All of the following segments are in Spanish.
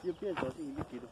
Yo pienso así, líquido.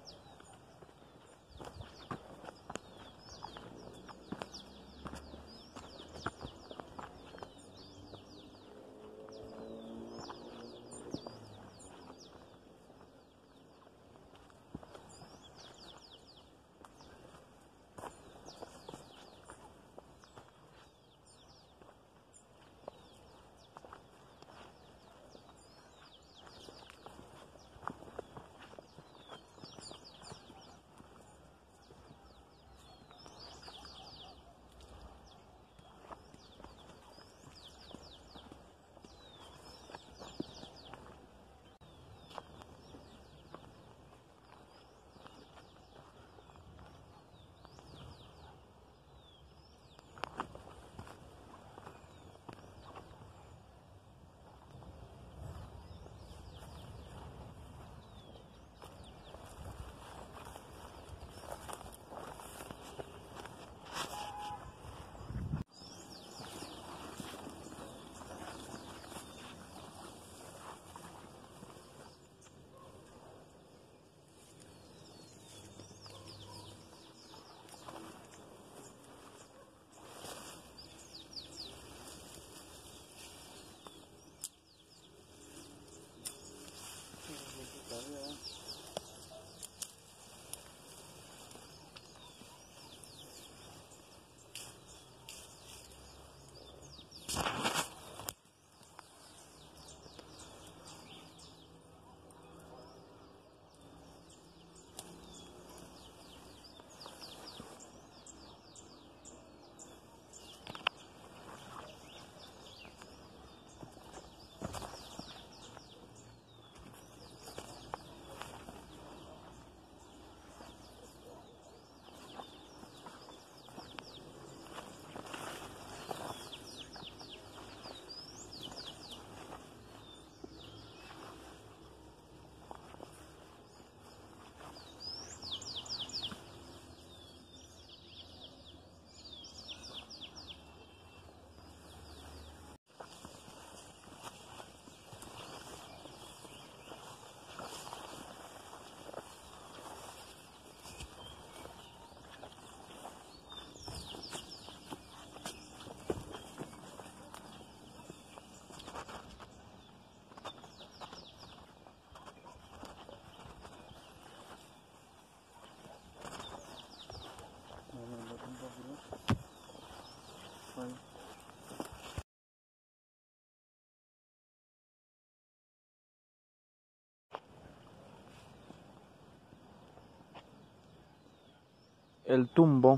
El tumbo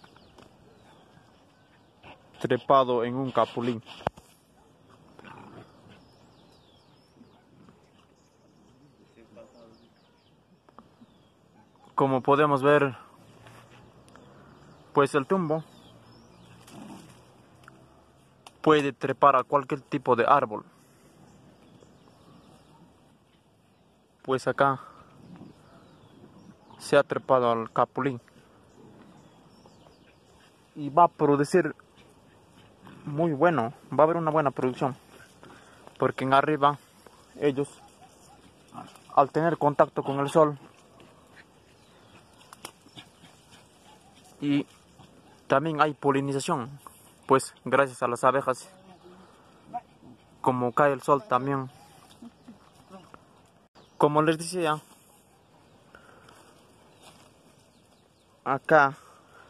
trepado en un capulín. Como podemos ver, pues el tumbo puede trepar a cualquier tipo de árbol. Pues acá se ha trepado al capulín y va a producir muy bueno, va a haber una buena producción, porque en arriba ellos, al tener contacto con el sol y también hay polinización, pues gracias a las abejas, como cae el sol también, como les decía, acá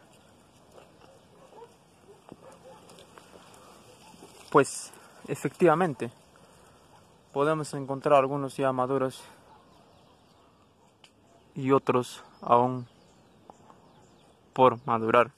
pues efectivamente podemos encontrar algunos ya maduros y otros aún por madurar.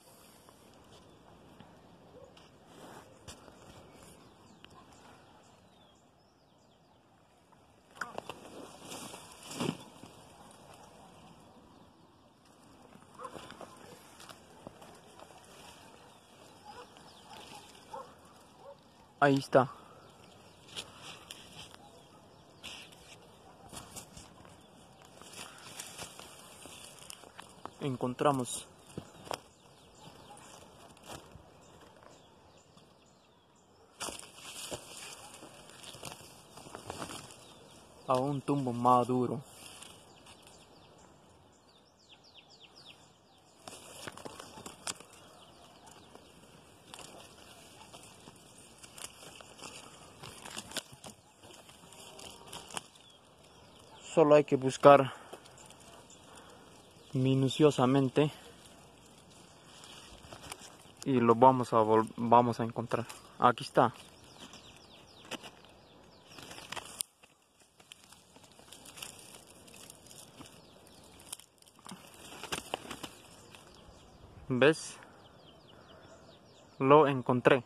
Ahí está. Encontramos a un tumbo maduro. Solo hay que buscar minuciosamente y lo vamos a encontrar. Aquí está. ¿Ves? Lo encontré.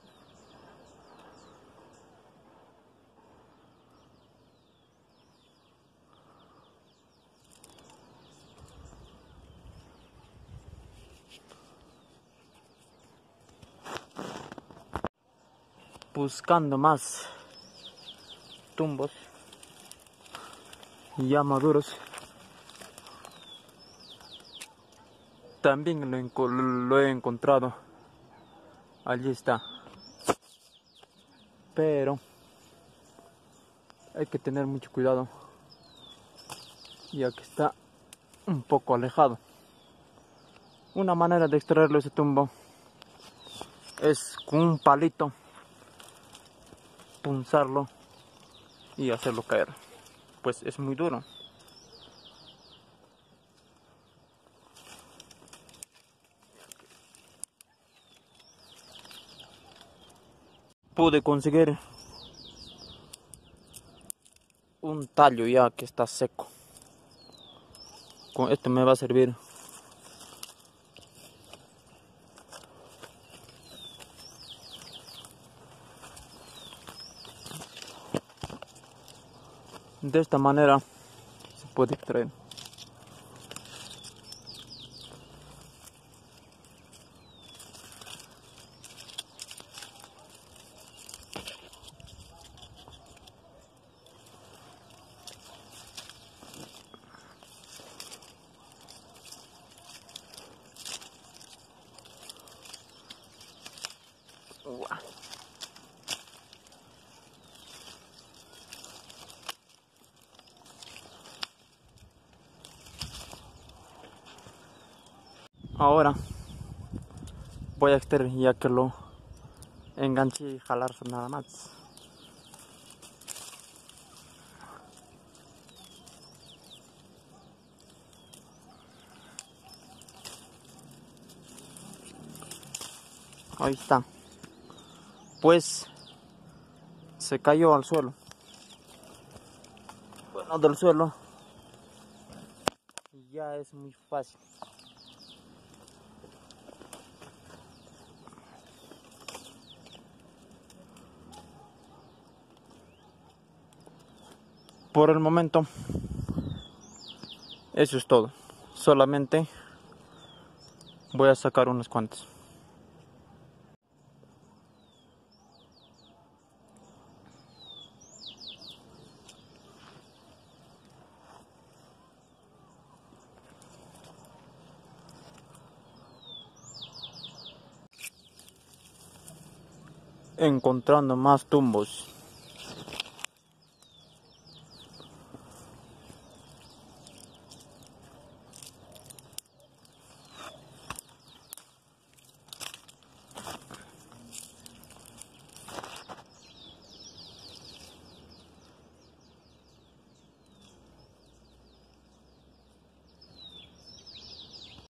Buscando más tumbos ya maduros. También lo he encontrado. Allí está. Pero hay que tener mucho cuidado, ya que está un poco alejado. Una manera de extraerlo ese tumbo es con un palito punzarlo y hacerlo caer. Pues es muy duro. Pude conseguir un tallo ya que está seco. Con esto me va a servir. De esta manera se puede extraer. Ahora voy a extraer ya que lo enganché y jalar nada más. Ahí está. Pues se cayó al suelo. Bueno, del suelo ya es muy fácil. Por el momento, eso es todo. Solamente voy a sacar unos cuantos. Encontrando más tumbos.